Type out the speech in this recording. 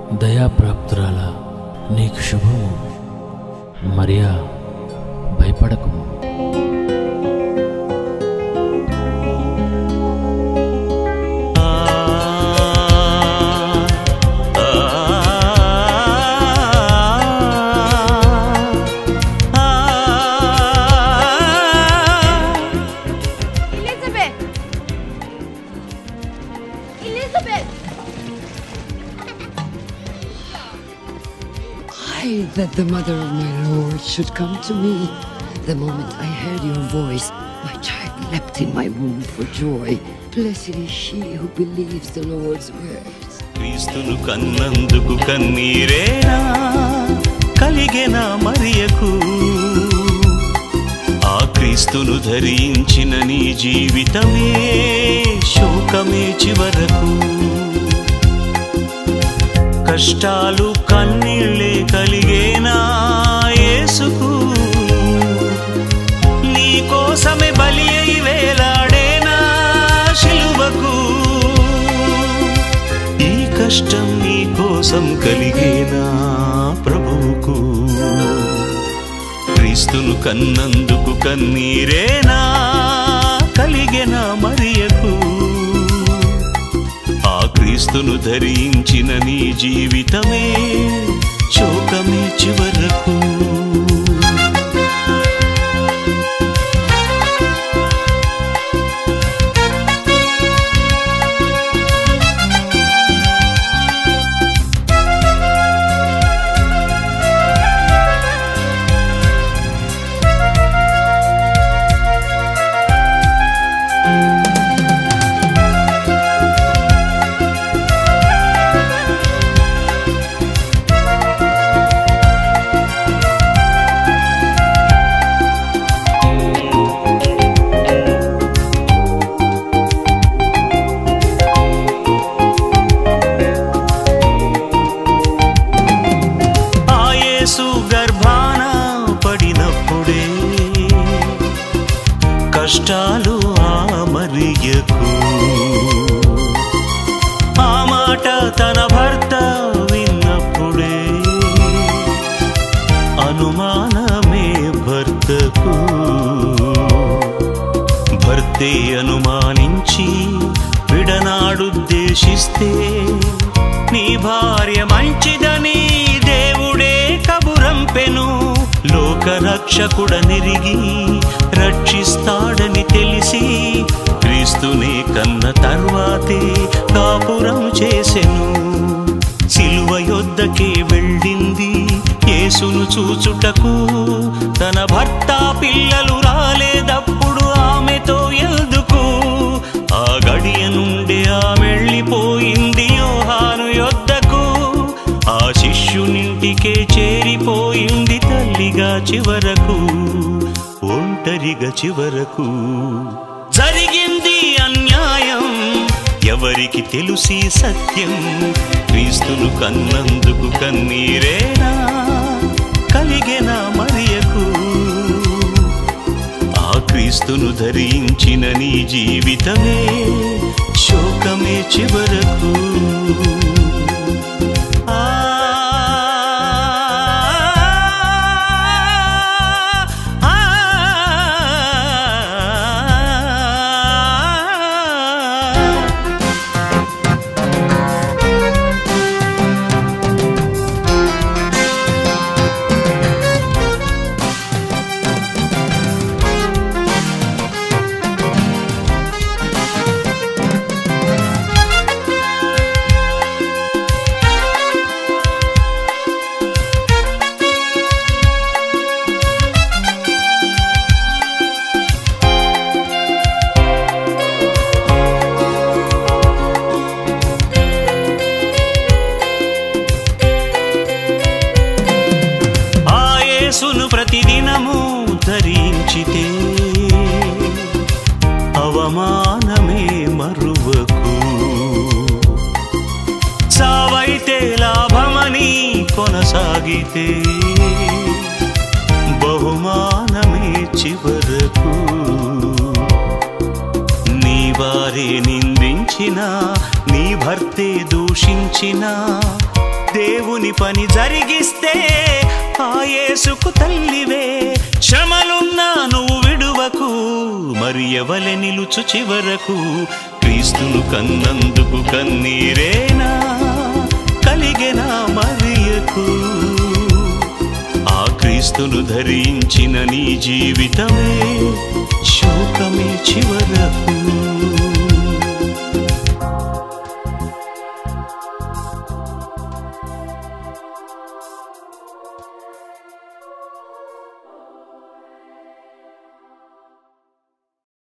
దయాప్రాప్తురాలా నీకు శుభము. మరియా భయపడకుము. That the mother of my Lord should come to me. The moment I heard your voice, my child leapt in my womb for joy. Blessed is she who believes the Lord's words. క్రీస్తును కన్నందుకు కన్నీరేనా కలిగెనా మరియకు, ఆ క్రీస్తును ధరించిన నీ జీవితమే శోకమే చివరకు. కష్టాలు కన్నీళ్ళే కలిగేనా యేసుకు, నీ కోసమే బలి అయి వేలాడేనా శిలువకు. ఈ కష్టం నీ కోసం కలిగేనా ప్రభువుకు, క్రీస్తును కన్నందుకు కన్నీరేనా కలిగెనా మరియకు, క్రీస్తును ధరించిన నీ జీవితమే శోకమే చివరకు. గర్భాన పడినప్పుడే కష్టాలు ఆ మరియకు, ఆ మాట తన భర్త విన్నప్పుడే అనుమానమే భర్తకు. భర్తే అనుమానించి విడనాడుద్దేశిస్తే నీ భార్య మంచిదని దేవుడే కబురంపెను. లోకరక్షకుడనిరిగి రక్షిస్తాడని తెలిసి క్రీస్తునే కన్న తర్వాతే కాపురం చేసెను. సిలువ యొద్దకే వెళ్ళింది యేసును చూచుటకు, తన భర్త పిల్లలు రాలేదప్పుడు ఆమెతో ఎందుకు. ఆ గడియ నుండి ఆమెళ్ళిపోయింది యోహాను యొద్దకు, ఆ శిష్యునింటికే చేరిపోయింది తల్లిగా చివరకు, ఒంటరిగా చివరకు. జరిగింది అన్యాయం ఎవరికి తెలుసి సత్యం, క్రీస్తును కన్నందుకు కన్నీరేనా కలిగెనా మరియకు, ఆ క్రీస్తును ధరించిన నీ జీవితమే శోకమే చివరకు. యేసును ప్రతిదినము ధరించితే అవమానమే మరువకు, సావైతే లాభమని కొనసాగితే బహుమానమే చివరకు. నీ వారే నిందించినా, నీ భర్తే దూషించినా, దేవుని పని జరిగిస్తే ఆ యేసుకు తల్లివే. శ్రమలున్నా నువ్వు విడువకు, మరి ఎవలె నిలుచు చివరకు. క్రీస్తును కన్నందుకు కన్నీరేనా కలిగెనా మరియకు. ఆ క్రీస్తును ధరించిన నీ జీవితమే శోకమే చివరకు.